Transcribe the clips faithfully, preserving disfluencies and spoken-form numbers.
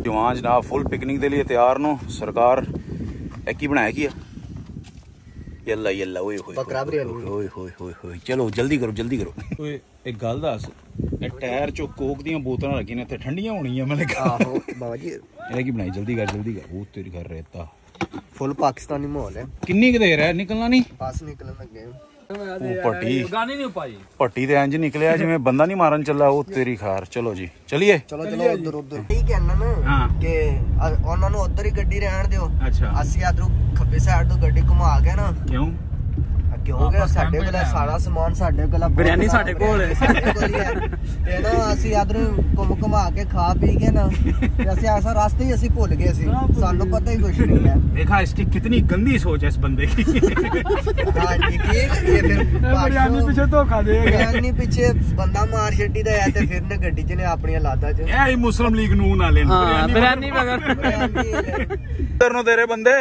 जवान जनाब full picnic के लिए तैयार नो। सरकार एक ही बनाया किया यल्ला यल्ला ओए होए होए होए होए होए चलो जल्दी करो जल्दी करो। ओए एक गल दस ए टायर चो कोक दी बोतलां लगी ने ते ठंडियां होणियां मैंने कहा आहो बाबा जी ए की बनाई जल्दी कर जल्दी कर। वो तेरी घर रहता फुल पाकिस्तानी माहौल है। किन्नी क देर है निकलना नहीं बस निकलन लगे पट्टी गानी नहीं पाई पट्टी ते इंज निकलिया जिवें बंदा नहीं मारन चला। वो तेरी खार चलो जी चलिए चलो चलो उधर उधर ठीक है ना हां के ਉਹਨਾਂ ਨੂੰ ਉਧਰ ਹੀ ਗੱਡੀ ਰਹਿਣ ਦਿਓ। ਅੱਛਾ ਅਸੀਂ ਇਧਰੋਂ ਖੱਬੇ ਸਾਈਡ ਤੋਂ ਗੱਡੀ ਘੁਮਾ ਕੇ ਨਾ ਕਿਉਂ ਕਿਉਂਕਿ ਸਾਡੇ ਕੋਲ ਸਾਰਾ ਸਮਾਨ ਸਾਡੇ ਕੋਲ ਬਿਰਿਆਨੀ ਸਾਡੇ ਕੋਲ ਸਾਡੇ ਕੋਲ ਹੀ ਹੈ ਤੇ ਨਾ ਅਸੀਂ ਇਧਰੋਂ ਘੁੰਮ ਘੁਮਾ ਕੇ ਖਾ ਪੀ ਕੇ ਨਾ ਤੇ ਅਸੀਂ ਐਸਾ ਰਾਸਤੇ ਹੀ ਅਸੀਂ ਭੁੱਲ ਗਏ ਸੀ ਸਾਨੂੰ ਪਤਾ ਹੀ ਕੁਝ नहीं है। देखा इसकी कितनी गंदी सोच है इस बंदे की। हां ठीक है ये फिर बिरयानी पीछे धोखा देगा बिरयानी पीछे बंदा मार छड्डी दा है ते फिर ने गड्डी च ने अपनी लादा च ए ही मुस्लिम लीग नून वाले बिरयानी मगर इधर नो तेरे बंदे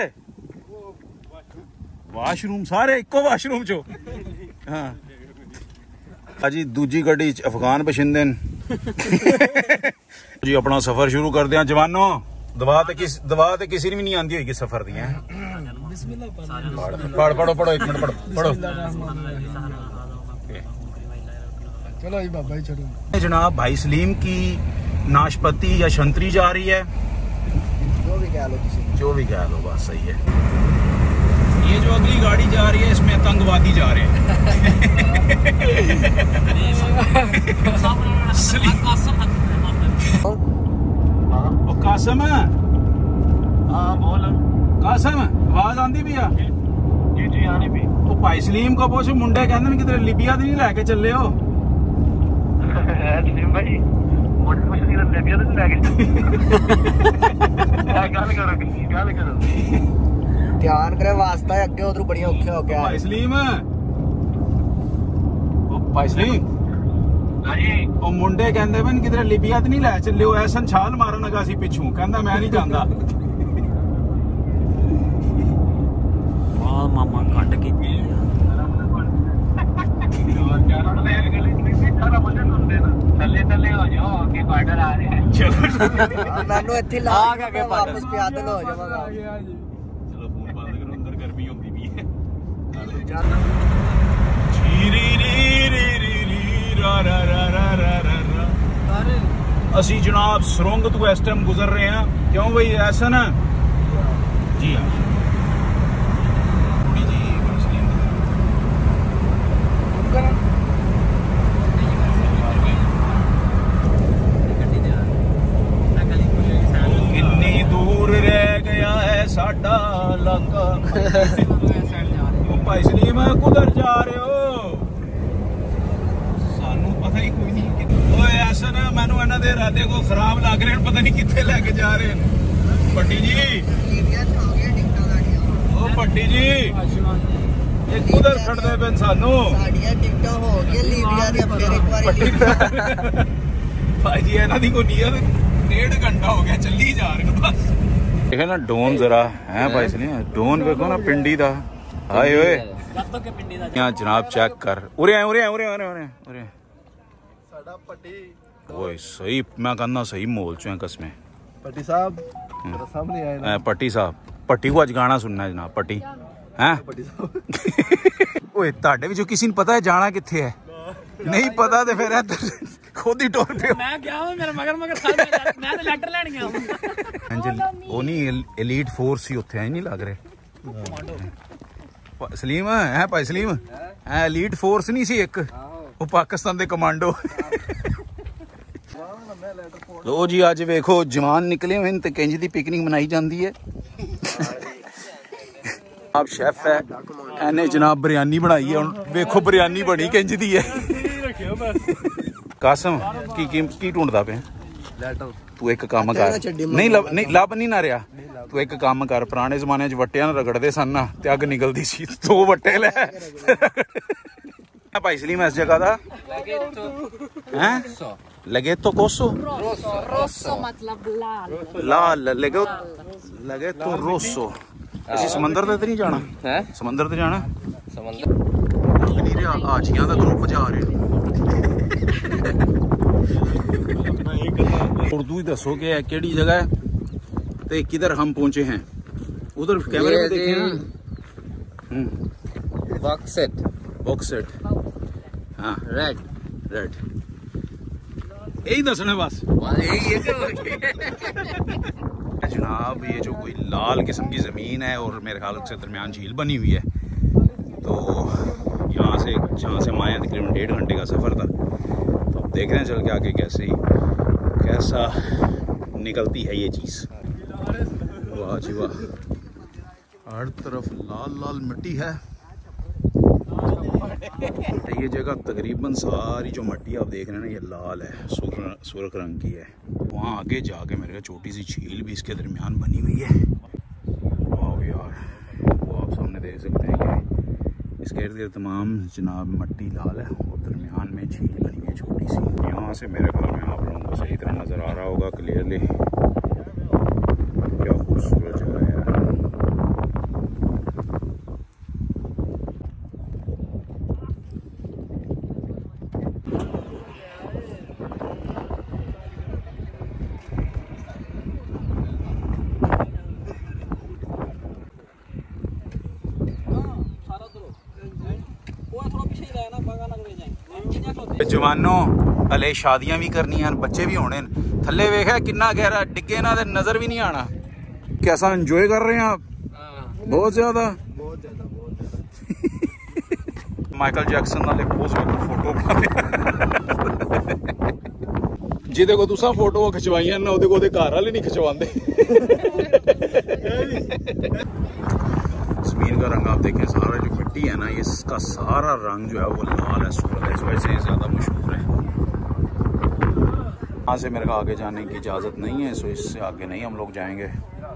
वाशरूम सारे इको वाशरूम चो। हाँ अजी दूजी गड्डी अफगान बशिंदे जी अपना सफर शुरू कर दिया जवानों। दवा ते किस दवा ते किसी ने भी नहीं आंदी होगी सफर दी है। पढ़ पढ़ो पढ़ो एक मिनट पढ़ो पढ़ो चलो जी बाबा जी चलो। जनाब भाई सलीम की नाशपति या शंतरी जा रही है जो भी कह लो जो भी कह लो बस सही है। ये जो अगली गाड़ी जा रही है इसमें आतंकवादी जा रहे हैं। कासम हाँ बोल कासम आवाज आंदी भी आ जी जी आनी भी वो भाई सलीम को पूछ मुंडे कहते किधर लीबिया नहीं लैके चले हो सलीम भाई मुंडे कुछ नहीं लीबिया नहीं लैके गल करो गल करो ध्यान करे वास्ता है अगे उधर बड़िया औखे हो गया भाई सलीम ओ भाई सलीम हां जी ओ मुंडे कहंदे वन किधर लीबिया ते नहीं ले चले हो ऐसा छाल मारन लगा सी पिछू कहंदा मैं नहीं जांदा वाह मामा कट के थल्ले थल्ले हो जाओ आगे बॉर्डर आ रहे हैं चलो नानू इथे ला के वापस प्यादल हो जावांगा। असी जनाब सुरंग तो इस टाइम गुजर रहे हैं क्यों भाई ऐसा ना जी हाँ कितनी दूर रह गया है साडा इलाका। भाई सलीम कुधर जा रहे हो सानू पता ही कोई नहीं। ओए ऐसा ना मैनू इन्हां दे इरादे को खराब लग रहे हैं पता नहीं कित्थे लेके जा रहे हैं। भट्टी जी ओ भट्टी जी ये कुधर छड्डदे पे सानू साडियां टिकटां हो गई लीबिया दी फिर एक बारी भाई जी इन्हां दी कोई नियत डेढ़ घंटा हो गया चली जा रहे हैं बस। देखे ना डोन जरा है भाई सलीम डोन देखो ना पिंडी दा हाय ओए यहाँ जनाब चेक कर उरे उरे उरे उरे उरे उरे साडा पट्टी ओए सही मैं कहना सही मोल चो है कसमें पट्टी साहब तेरा सामने आए ना पट्टी साहब पट्टी को आज गाना सुनना है जनाब पट्टी हैं पट्टी साहब ओए ताड़े विचों किसी ने पता है जाना किथे है नहीं पता ते फिर खुद ही टोर पे मैं क्या हूं मेरा मगर मगर साल मैं तो लेटर लेने गया हूं अंजल वो नहीं एलीट फोर्स ही होते हैं नहीं लग रहे सलीम है भाई सलीम है एलीट फोर्स नहीं सी एक वो पाकिस्तान दे कमांडो। लो जी अज वेखो जवान निकले हुए ते किंज दी पिकनिक मनाई जाती है। आप शेफ है एने जनाब बिरयानी बनाई है वेखो बिरयानी बनी किंज दी है। कासम की की, की ढूंढदा पे तू एक काम कर नहीं लब नहीं लब नहीं ना रहा तू एक काम कर पुराने जमाने च वट्टियां रगड़दे सन ना ते अग निकलदी सी दो वट्टे ले भाई सलीम इस जगह दा हैं लगे तो कोसो रोसो मतलब लाल लाल लगे लगे तो रोसो ਅਸੀਂ ਸਮੁੰਦਰ ਤੇ ਨਹੀਂ ਜਾਣਾ ਹੈ ਸਮੁੰਦਰ ਤੇ ਜਾਣਾ ਸਮੁੰਦਰ ਨਹੀਂ ਰਿਹਾ ਆਜੀਆਂ ਦਾ ਗਰੁੱਪ ਜਾ ਰਿਹਾ ਉਰਦੂ ਹੀ ਦੱਸੋ ਕਿ ਇਹ ਕਿਹੜੀ ਜਗ੍ਹਾ ਹੈ तो किधर हम पहुंचे हैं? उधर कैमरे में देखे ना। बॉक्स सेट बॉक्स सेट हाँ रेड रेड यही दसने बस जनाब। ये जो कोई लाल किस्म की ज़मीन है और मेरे ख्याल से दरमियान झील बनी हुई है, तो यहाँ से जहाँ से हम आए तकरीबन डेढ़ घंटे का सफ़र था। तो अब देख रहे हैं चल के आगे कैसे कैसा निकलती है ये चीज़। वाह जी वाह, हर तरफ लाल लाल मिट्टी है। ये जगह तकरीबन सारी जो मिट्टी आप देख रहे हैं ना, ये लाल है, सुर्ख सुर्ख रंग की है। वहाँ आगे जाके मेरे छोटी सी झील भी इसके दरमियान बनी हुई है। वाह यार, वो आप सामने देख सकते हैं कि इसके इर्द गिर्द तमाम जनाब मिट्टी लाल है और दरमियान में झील बनी हुई है छोटी सी। यहाँ से मेरे ख्याल में आप लोगों को सही तरह नज़र आ रहा होगा क्लियरली। क्या खूबसूरत जगह है यार। जवानों हले शादियां भी करनी हैं, बच्चे भी होने। थले वेखा कितना गहरा, डिगे ना नजर भी नहीं आना। कैसा एंजॉय कर रहे हैं आप? बहुत ज्यादा माइकल जैक्सन वाले पोज में फोटो जिदे को तुसा फोटो खिचवाइया ना ओदे को ओदे घर वाले नहीं खिचवाते। जमीन का रंग आप देखें, सारा जो मिट्टी है ना, इसका सारा रंग जो है वो लाल है, सूरत है, इस वजह से ज्यादा मशहूर है। यहाँ से मेरे को आगे जाने की इजाजत नहीं है, सो इससे आगे नहीं हम लोग जाएंगे।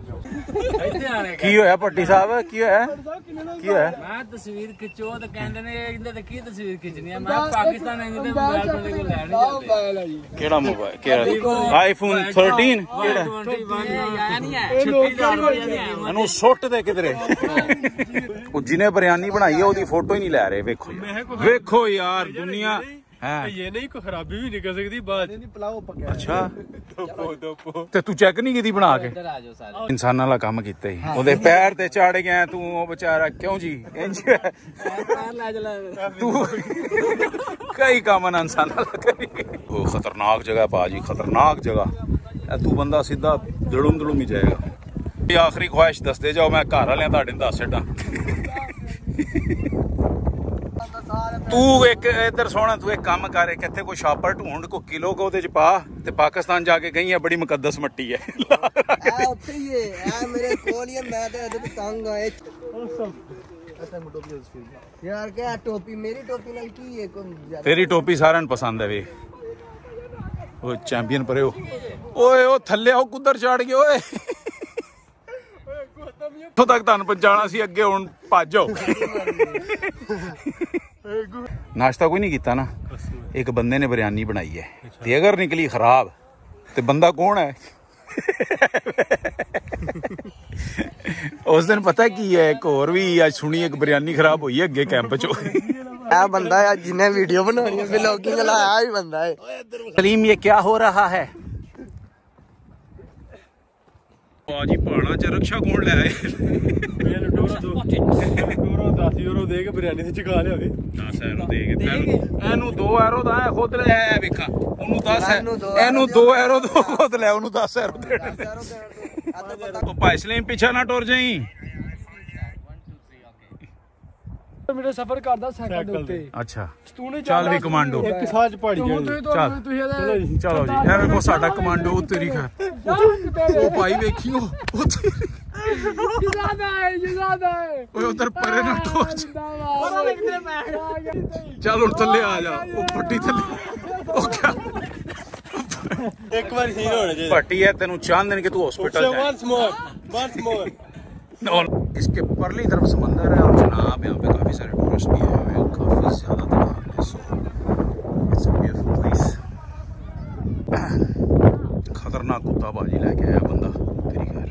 की होया पट्टी साहब, की होया की होया? मैं तस्वीर खिचो तो कहंदे ने इंदे ते की तस्वीर खिचनी है। मैं पाकिस्तान आंदी ते मोबाइल मेरे को लैण नहीं। केड़ा मोबाइल? केड़ा आईफोन थर्टीन? केड़ा या नहीं है छत्तीस हज़ार रुपया दी। अनु सुट दे किधरे। ਉਹ ਜਿਹਨੇ ਬਿਰਿਆਨੀ ਬਣਾਈ ਹੈ ਉਹਦੀ ਫੋਟੋ ਹੀ ਨਹੀਂ ਲੈ ਰਹੇ। ਵੇਖੋ ਵੇਖੋ ਯਾਰ ਦੁਨੀਆ है। ये नहीं कोई खराबी भी निकल सकती बात नहीं। पुलाव पकाया अच्छा दोपो दोपो ते तू चेक नहीं कीती बना के? इंसान वाला काम कीते ही ओदे पैर ते चढ़ गया तू। ओ बेचारा क्यों जी इंज तू कई काम ना इंसान वाला करी। वो खतरनाक जगह पाजी, खतरनाक जगह। तू बंदा सीधा दड़ुम दड़ुम ही जाएगा। आखिरी ख्वाहिश दसते जाओ, मैं घर वाले तुहाडे दस छड्डां। तू एक इधर सोना, तू एक काम कर, कितने कोई शापर ढूंढ को किलो को ओदे च पा ते पाकिस्तान जाके गई है, बड़ी मुकद्दस मट्टी है। आ उत्थे ही है, आ मेरे कोल ही है, मैं तो इधर तंग आए। यार क्या टोपी, मेरी टोपी नाल की है? कोई तेरी टोपी सारे पसंद है वे। ओ चैंपियन परे हो। ओए ओ थल्ले आओ, कुदर चढ़ गए ओए। तो तक तुहानू पहुंचाना सी, अगे हुण भज जाओ। नाश्ता कोई नहीं किया ना? एक बंदे ने बिरयानी बनाई है, ते अगर निकली खराब ते बंदा कौन है? उस दिन पता की है, एक और भी आज सुनी, एक बिरयानी खराब हुई है अगे कैंप चो। आ बंदा है जिन्हें वीडियो बनानी है, व्लॉगिंग वाला आया ही बंदा है। सलीम ये क्या हो रहा है? जी पहाड़ा च रक्षा कौन ले आए? दस यूरो दे के बिरयानी से चुका लिया। दस यूरो दे के एनू दो यूरो दा खुद ले आया। वेखा ओनू दस एनू दो यूरो दो खुद ले, ओनू दस यूरो दे। ओ भाई सलीम पीछे ना टुर जाई। मेरा सफर करदा साइकिल दे उत्ते। अच्छा चल भी कमांडो एक साज पहाड़ी चल चलो जी। यार वो साडा कमांडो तेरी खैर ओ भाई वेखियो ज्यादा है ज्यादा है। ओए उधर परे ना टोच चल उठ थल्ले आ जा। ओ पट्टी थल्ले ओ क्या एक बार सीन होने दे। पट्टी है तेनू चांद दिन के तू हॉस्पिटल जा। Once more once more. इसके परली तरफ समंदर है और जनाब यहाँ पे काफी सारे टूरिस्ट भी आए हुए हैं, काफी ज्यादा तादाद में। So it's a beautiful place. खतरनाक कुत्ता बाजी लेके आया बंदा तेरी खैर।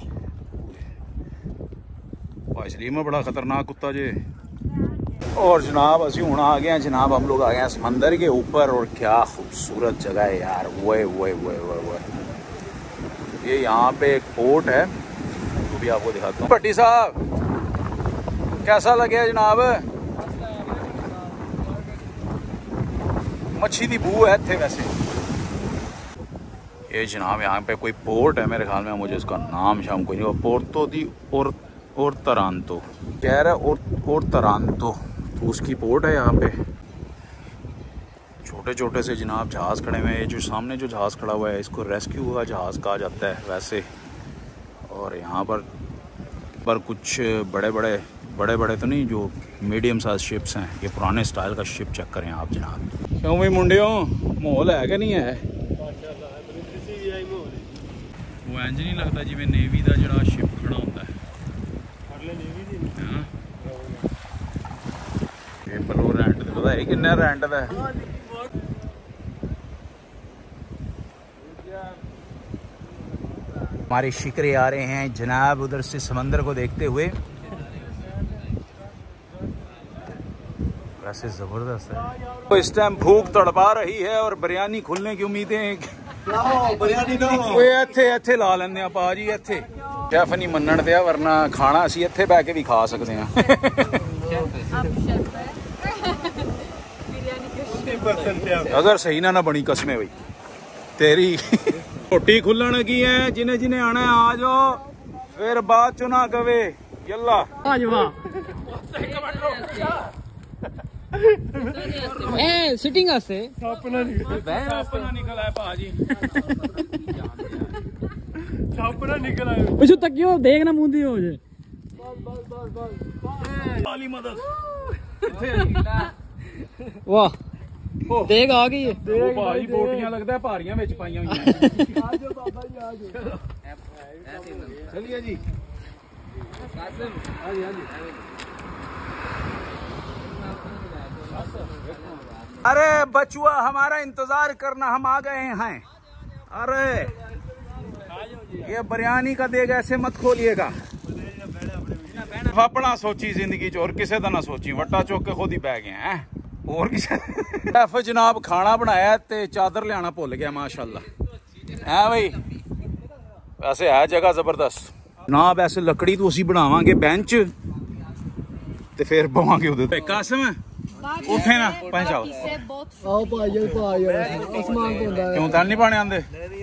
भाई सलीम में बड़ा खतरनाक कुत्ता जे। और जनाब असी हूँ आ गए हैं जनाब, हम लोग आ गए हैं समंदर के ऊपर। और क्या खूबसूरत जगह है यार। वो वो वो वो ये यहाँ पे एक पोर्ट है, वो भी आपको दिखाता हूँ। भट्टी साहब कैसा लगे जनाब? मच्छी की बू है इतने वैसे। ये जनाब यहाँ पे कोई पोर्ट है, मेरे ख्याल में, मुझे इसका नाम शाम कोई नहीं, पोर्तो दी और और तरांतो कह रहा है, और और तरांतो, तो उसकी पोर्ट है यहाँ पे। छोटे छोटे से जनाब जहाज़ खड़े हुए हैं। ये जो सामने जो जहाज़ खड़ा हुआ है इसको रेस्क्यू का जहाज़ कहा जाता है वैसे। और यहाँ पर पर कुछ बड़े बड़े बड़े बड़े तो नहीं, जो मीडियम साइज शिप्स हैं। ये पुराने स्टाइल का शिप चेक करें आप जनाब। क्यों भाई मुंडियों, माहौल है कि नहीं है? वो इंज नहीं लगता जिवें नेवी का जो शिप खड़ा होता है। ये पलो रेंट पता है किन्ना रेंट का है? हमारे शिकरे आ रहे हैं जनाब उधर से समंदर को देखते हुए। वैसे जबरदस्त है। तो इस टाइम भूख तड़पा रही है और बिरयानी खुलने की उम्मीदें हैं। इत्थे इत्थे ला लेंगे आप जी, इत्थे शेफ नहीं मनण दिया, वरना खाना असी इत्थे बह के भी खा सकते हैं। अगर सही ना ना बनी कसमें भाई तेरी। रोटी खुलन की है, जिन्हें जिन्हें आना है आ जाओ, फिर बाद चो ना कवे यल्ला ए सिटिंग आसे अपना निकला है भाजी। अपना निकल आए पिछू तक क्यों देखना मुंदी हो जे मदद। वाह देख आ गई है। भाजी बोटियां लगता है भारियां विच पाईयां हुई हैं। आजो बाबा जी आजो। चलिए जी। अरे बचुआ हमारा इंतजार करना, हम आ गए हैं। अरे ये बिरयानी का देग ऐसे मत खोलिएगा। अपना सोची जिंदगी च और किसी का ना सोची, वट्टा चुक के खुद ही बह गए हैं। और किसी जनाब खाना बनाया ते चादर लियाना भुल गया माशाल्लाह है भाई। वैसे है जगह जबरदस्त जनाब। ऐसे लकड़ी तो असी बनावांगे बेंच ते फिर बवांगे उधर। कासिम उठे ना पंज आओ आओ भाई भाई आसमान को होंदा क्यों तन नहीं पाने आंदे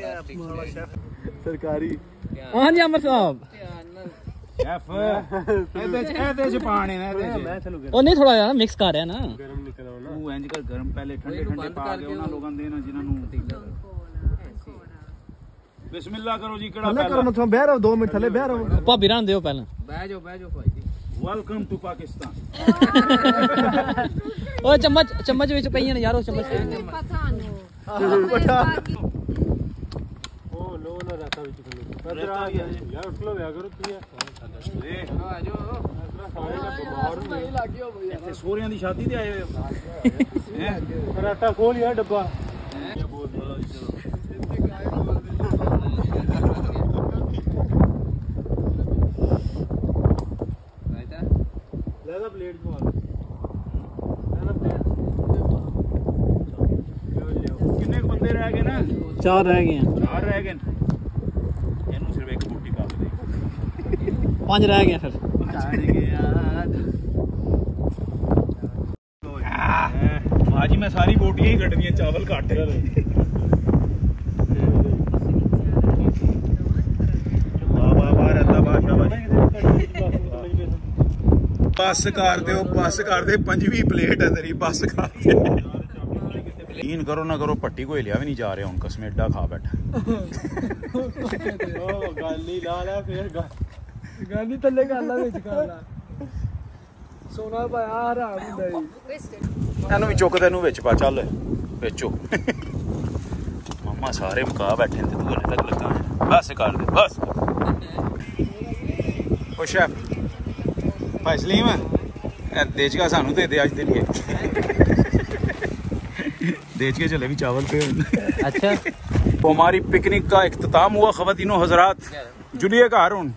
सरकारी। हां जी अमर साहब शेफ ਇਹਦੇ ਚ ਇਹਦੇ ਚ ਪਾਣੀ ਨੇ ਇਹਦੇ ਚ ਉਹ ਨਹੀਂ ਥੋੜਾ ਜਿਹਾ ਮਿਕਸ ਕਰ ਰਿਹਾ ਨਾ। गरम निकलो ना ਉਹ ਇੰਜ ਕਰ ਗਰਮ ਪਹਿਲੇ ਠੰਡੇ ਠੰਡੇ ਪਾ ਕੇ ਉਹਨਾਂ ਲੋਕਾਂ ਦੇ ਨਾ ਜਿਨ੍ਹਾਂ ਨੂੰ ਬਿਸਮਿਲ੍ਲਾ ਕਰੋ ਜੀ। ਕਿਹੜਾ थल्ले करो मत बह रहो, दो मिनट थल्ले बह रहो। ਭਾਬੀ ਰਾਂ ਦਿਓ ਪਹਿਲਾਂ। ਬਹਿ ਜਾਓ ਬਹਿ ਜਾਓ ਭਾਈ ਜੀ। Welcome to Pakistan. ਓਏ ਚਮਚ ਚਮਚ ਵਿੱਚ ਪਈਆਂ ਨੇ ਯਾਰ, ਉਹ ਚਮਚ ओ लो ना रहता विच खलो इधर आ यार, उठ लो करो तुम आ जाओ। बीमार नहीं लागियो भैया, ਇੱਥੇ ਸੋਹਰਿਆਂ ਦੀ ਸ਼ਾਦੀ ਤੇ ਆਏ ਹੋਏ ਹੋ ਹੈ। राता खोल यार डब्बा। प्लेट को ਕਿੰਨੇ ਬੰਦੇ ਰਹਿ ਗਏ ਨਾ? ਚਾਰ ਰਹਿ ਗਏ ਆ। ਚਾਰ ਰਹਿ ਗਏ ਇਹਨੂੰ ਸਿਰਫ ਇੱਕ ਬੋਟੀ ਪਾ ਦੇ। ਪੰਜ ਰਹਿ ਗਏ ਫਿਰ। भाजी मैं सारी बोटियां ही कटनी है, चावल काट बस कर दो बस कर दे। पंजवी प्लेट है तेरी, बस कर दे। यकीन करो ना करो पट्टी को हिलिया भी नहीं जा रहा हूँ, कसम एडा खा बैठा। गाली ला ला फिर गाली थल्ले गाला विच गाला सोना पाया हराम हुंदा जी। ਇਹਨੂੰ ਵੀ ਚੁੱਕ ਦੇ, ਇਹਨੂੰ ਵਿੱਚ ਪਾ, ਚੱਲ ਵਿੱਚੋ। ਮਾਮਾ ਸਾਰੇ ਮੁਕਾ ਬੈਠੇ ਤੇ ਤੂੰ ਹਲੇ ਤੱਕ ਲੱਗਾ ਹੈ। ਬਸ ਕਰ ਦੇ ਬਸ। ਉਹ ਸ਼ੈਫ ਭਾਈ ਸਲੀਮ ਇਹ ਦੇਚਗਾ ਸਾਨੂੰ ਦੇ ਦੇ ਅੱਜ ਦੇ ਲਈ। देच के चले भी चावल पे। अच्छा तो हमारी पिकनिक का इख्तिताम हुआ ख़वातीनो हजरात। जुलिए घर हूँ।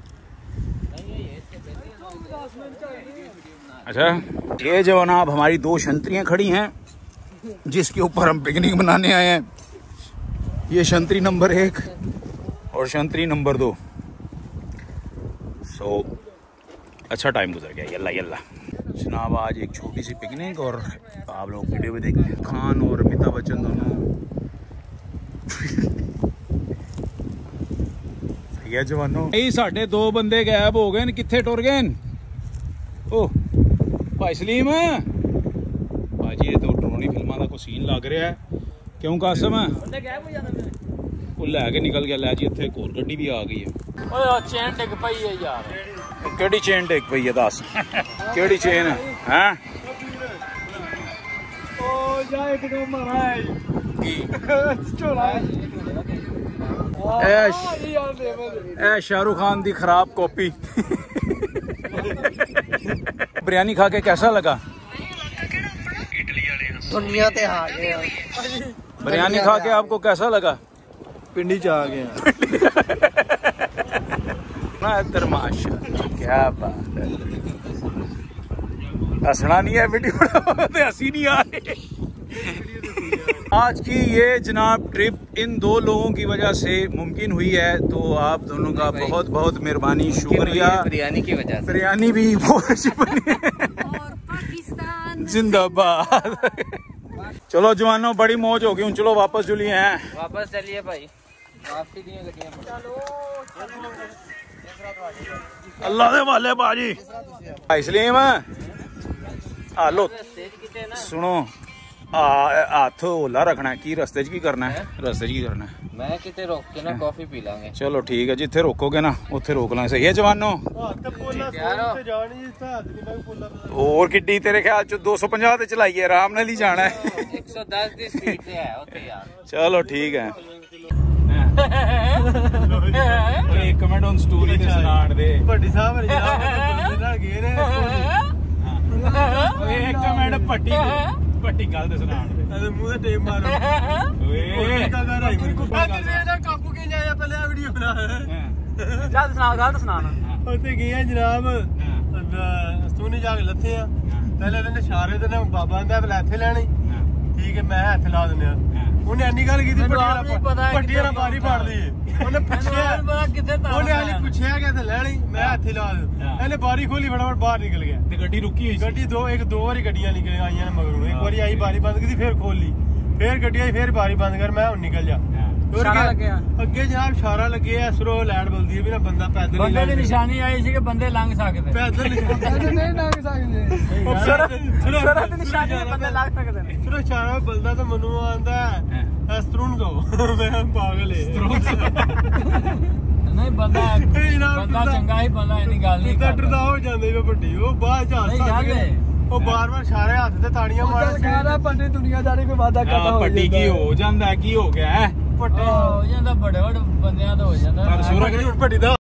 अच्छा ये जो जनाब हमारी दो शंतरियाँ खड़ी हैं जिसके ऊपर हम पिकनिक मनाने आए हैं। ये शंतरी नंबर एक और शंतरी नंबर दो। सो अच्छा टाइम गुजर गया। यल्ला यल्ला जनाब, आज एक छोटी सी पिकनिक और आप लोग वीडियो में देखेंगे खान और अमिताभ बच्चन दोनों। सही है जवानों। यही साढ़े दो बंदे गायब हो गए, कितने टुर गए? ओ भाई सलीम भाजी, ये तो ड्रोनी फिल्मां दा कोई सीन लग रहा है। क्यों कासम बंदे गायब हो जांदे वो लैके निकल गया। लै जी इत्थे एक होर गड्डी भी आ गई है। ओए चेन टिक पई है यार। केड़ी चेन टेक पई है? दस केड़ी चेन है? हैं ओ जा एक दो मारा है की छोड़ा ऐश यार दे मैं ए शाहरुख खान दी खराब कॉपी। बिरयानी खा के कैसा लगा? दुनिया ते आ गए। बिरयानी खा के आपको कैसा लगा? पिंडी च आ गए ना इधर माशाल्लाह, क्या बात है। हंसना नहीं है वीडियो हंसी नहीं आ रही। आज की ये जनाब ट्रिप इन दो लोगों की वजह से मुमकिन हुई है, तो आप दोनों का बहुत बहुत मेहरबानी, शुक्रिया। बिरयानी की वजह से। बिरयानी भी बहुत अच्छी बनी है। और पाकिस्तान जिंदाबाद। चलो जवानों, बड़ी मौज हो गई। चलो वापस जुलिए हैं। वापस चलिए भाई, वापसी दिए गड्डियां। अल्लाह दे वाले बाजी इसलिए आलो सुनो, हाथ होला रखना है। की रस्ते च की करना है? रस्ते च की करना है? मैं किते रोक के ना कॉफी पी लांगे। चलो ठीक है, जिथे रोकोगे ना उत्थे रोक लांगे। सही है जवानों। और किड्डी तेरे ख्याल च दो सौ पचास ते चलाइए, आराम नाल ही जाना है। एक सौ दस दी स्पीड से है ओथे यार। चलो ठीक है। एक मिनट उन स्टोरी ते सुनाण दे। ਵੱਡੀ ਸਾਹਿਬ ਰਿਜਾਬ ਨਾਲ ਗਏ ਨੇ एक मिनट पट्टी पट्टी गल ते सुनाण दे। ਤੇ ਮੂੰਹ ਤੇ ਟੇਪ ਮਾਰੋ ਓਏ ਕਾ ਕਰ ਆਈ ਇਹਦਾ ਕਾਬੂ ਕੇ ਜਾਇਆ ਪਹਿਲੇ ਆ ਵੀਡੀਓ ਬਣਾ ਚੱਲ ਸੁਣਾ, ਗੱਲ ਸੁਣਾ। ਉੱਥੇ ਗਏ ਆ ਜਨਾਬ, ਸਤੂਨੀ ਜਾ ਕੇ ਲੱਥੇ ਆ। ਪਹਿਲੇ ਦਿਨ ਇਸ਼ਾਰੇ ਤੇ ਨਾ ਬਾਬਾ ਦਾ ਬਲਾ ਇੱਥੇ ਲੈਣੀ, ਠੀਕ ਹੈ, ਮੈਂ ਹੱਥ ਲਾ ਦਿੰਦੇ ਆ। ਉਹਨੇ ਇੰਨੀ ਗੱਲ ਕੀਤੀ, ਪੱਟੀ ਵਾਲਾ ਬਾਰੀ ਫੜ ਲਈ। ਉਹਨੇ ਪੁੱਛਿਆ ਕਿੱਥੇ ਉਹਨੇ ਹਾਲੀ ਪੁੱਛਿਆ ਕਿ ਤੇ ਲੈਣੀ, ਮੈਂ ਹੱਥ ਲਾ ਦੇ। ਇਹਨੇ ਬਾਰੀ ਖੋਲੀ, ਫਟਾਫਟ ਬਾਹਰ ਨਿਕਲ ਗਿਆ। ਤੇ ਗੱਡੀ ਰੁਕੀ ਹੋਈ ਸੀ। ਗੱਡੀ ਦੋ ਇੱਕ ਦੋ ਵਾਰੀ ਗੱਡੀਆਂ ਨਿਕਲ ਆਈਆਂ ਨੇ ਮਗਰੋਂ। ਇੱਕ ਵਾਰੀ ਆਈ, ਬਾਰੀ ਬੰਦ ਕੀਤੀ, ਫਿਰ ਖੋਲ ਲਈ, ਫਿਰ ਗੱਡੀ ਆਈ, ਫਿਰ ਬਾਰੀ ਬੰਦ ਕਰ। ਮੈਂ ਹੁਣ ਨਿਕਲ ਜਾ। ਇਸ਼ਾਰਾ ਲੱਗਿਆ ਅੱਗੇ ਜਨਾਬ ਇਸ਼ਾਰਾ ਲੱਗੇ ਆ, ਸਰੋ ਲਾਈਟ ਬਲਦੀ ਹੈ ਵੀ ਨਾ ਬੰਦਾ ਪੈਦਲ ਨਹੀਂ ਬੰਦੇ ਦੀ ਨਿਸ਼ਾਨੀ ਆਈ ਸੀ ਕਿ ਬੰਦੇ ਲੰਘ ਸਕਦੇ। ਪੈਦਲ ਨਹੀਂ ਨਹੀਂ ਲੰਘ ਸਕਦੇ। ਸਰਹੱਦ ਦੀ ਨਿਸ਼ਾਨੀ ਬੰਦੇ ਲੰਘ ਸਕਦੇ ਨੇ। ਸਰੋ ਇਸ਼ਾਰਾ ਬਲਦਾ ਤਾਂ ਮੈਨੂੰ ਆਂਦਾ ਅਸਤਰੂਨ ਦੋ। ਮੈਂ ਪਾਗਲ ਏ। ਨਹੀਂ ਬੰਦਾ ਬੰਦਾ ਚੰਗਾ ਹੀ ਬੰਦਾ, ਇੰਨੀ ਗੱਲ ਨਹੀਂ ਕਰਦਾ। ਡਰਦਾ ਹੋ ਜਾਂਦੇ ਵੇ ਵੱਡੀ। ਉਹ ਬਾਹਰ ਜਾ ਸਕਦੇ, ਉਹ ਬਾਰ ਬਾਰ ਇਸ਼ਾਰੇ ਹੱਥ ਤੇ ਤਾੜੀਆਂ ਮਾਰ ਕੇ ਪੱਟੀ ਦੁਨੀਆਦਾਰੀ ਕੋਈ ਵਾਦਾ ਕਰਦਾ ਹੋ ਪੱਟੀ ਕੀ ਹੋ ਜਾਂਦਾ? ਕੀ ਹੋ ਗਿਆ? ਪੱਟੀ ਹੋ ਜਾਂਦਾ, ਬੜੇ ਬੜੇ ਬੰਦਿਆਂ ਦਾ ਹੋ ਜਾਂਦਾ। ਪਰ ਸੂਰਜ ਵੱਡੀ ਦਾ